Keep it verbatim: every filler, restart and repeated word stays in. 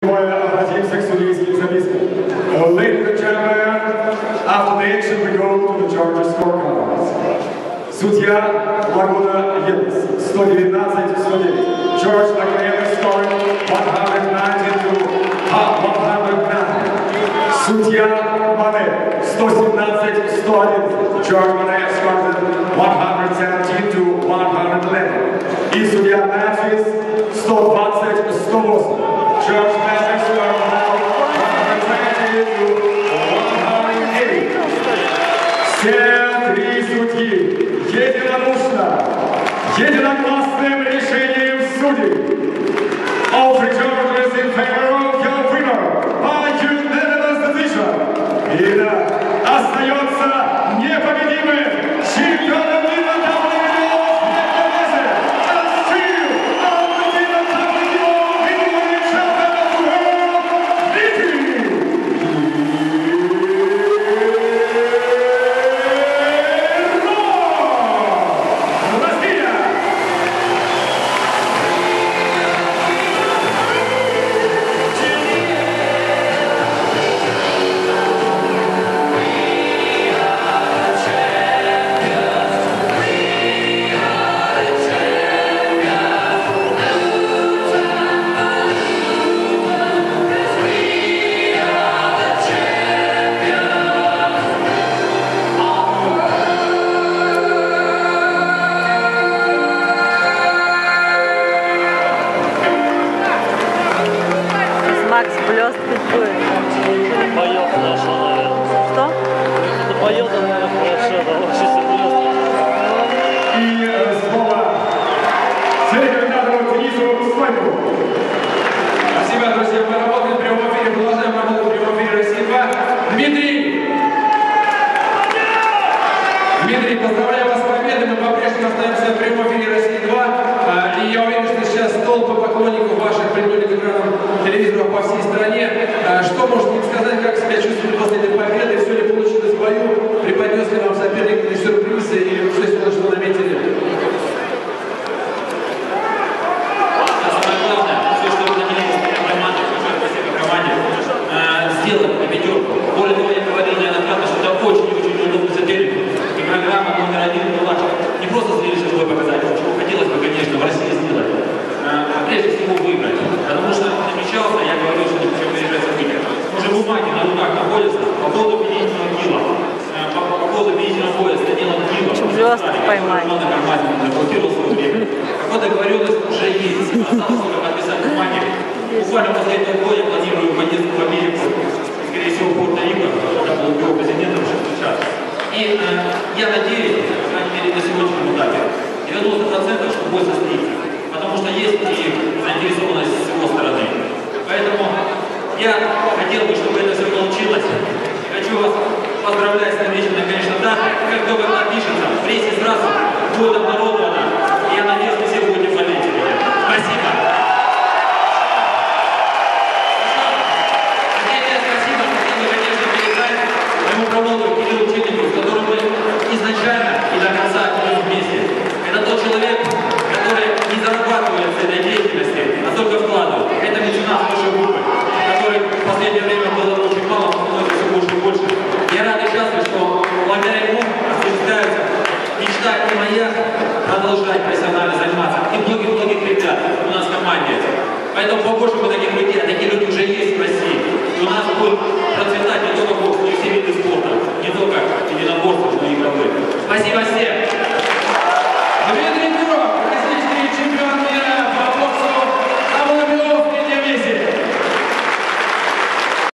Обратимся к судейским запискам. Ladies and gentlemen, after the action we go to the judges' scorecards. Судья Лагуна Елис, сто девятнадцать сто девять. George Agnew scoring one hundred ninety to one hundred nine. Судья Мане, сто семнадцать сто одиннадцать. George Mane scores one hundred seventeen to one hundred eleven. И судья Матвис, сто двадцать сто восемь. George Matthews scores one hundred twenty to one hundred eighty. Все три судьи единодушно, единогласным решением судей. All three judges in favor of your winner by unanimous decision. И да, остается непобедимым чемпионом мира дабл ю би о в Мегаверсе. And still undefeated дабл ю би о heavyweight champion of the world, Dmitry. Макс блесткать будет. Поет хорошо, наверное. Что? Ну, поет он, наверное, хорошо, да, вообще все блесткает. И снова телеграмму Денису Свайку. Спасибо, друзья. Мы работаем в прямом эфире, продолжаем работать в прямом эфире Россия два. Дмитрий! Дмитрий, поздравляю вас с победой. Мы по-прежнему остаемся в прямом эфире Россия два. И я уверен, что сейчас толпа поклонников ваших придут к экранам телевизоров по всей стране. Что можете сказать, как себя чувствуете после этой победы? Все ли получилось в бою? Преподнес ли вам соперник или сюрпризы? Или что сегодня что наметили? Самое главное, все, что вы наметили с командой, спасибо команде, сделать победерку. Более того, я говорил неоднократно, что это очень-очень удобный соперник. И программа номер один была не просто зрелищный бой показать, чего хотелось бы, конечно, в России сделать, а прежде всего выиграть. Потому что намечался, я говорил, что не хочу выиграть события. Уже бумаги на руках находятся по поводу победительного килла. По, по поводу победительного боя с Данилом Киллом. Звезд поймать. Заблокировал свое время. Какой договоренность уже есть. Осталось только подписать бумаги. Буквально после этого боя планирую поездку в Америку. Скорее всего, в Пуэрто-Рико. Я был его президентом уже сейчас. И э, я надеюсь, по крайней мере, на сегодняшнем этапе, девяносто процентов, что бой состоится. Потому что есть и заинтересованность с его стороны. Поэтому я хотел бы, чтобы это все получилось. Хочу вас поздравлять с намеченной, конечно, датой. Как только это напишется, в прессе сразу будет обнародовано.